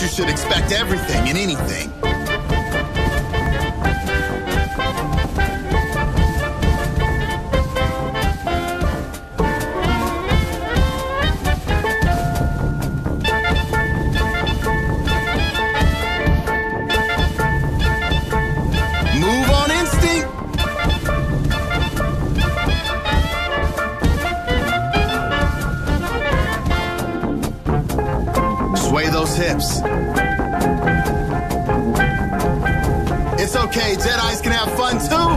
you should expect everything and anything. Move on instinct. Sway those hips. It's okay, Jedis can have fun too.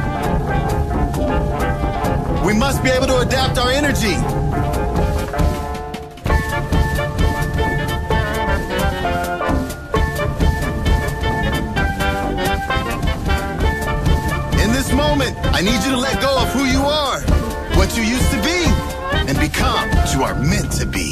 We must be able to adapt our energy. In this moment, I need you to let go of who you are, what you used to be, and become what you are meant to be.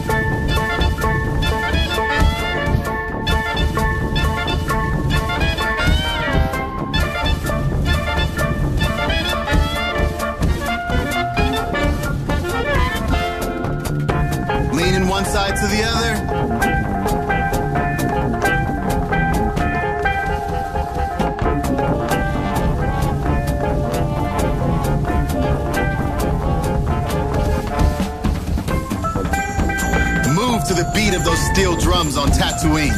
Leaning one side to the other. Move to the beat of those steel drums on Tatooine.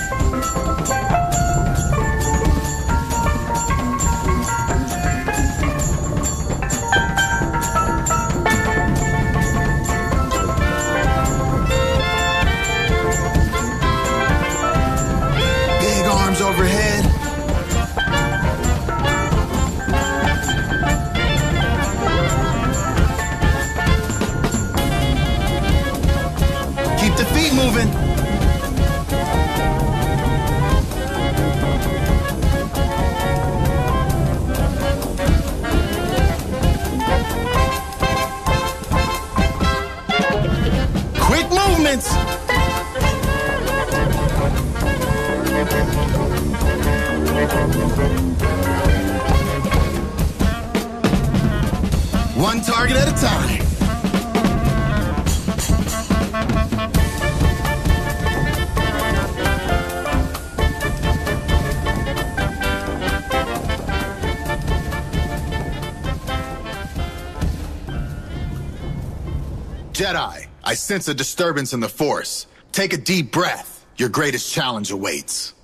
Big arms overhead. Keep the feet moving. Quick movements. One target at a time. Jedi, I sense a disturbance in the Force. Take a deep breath. Your greatest challenge awaits.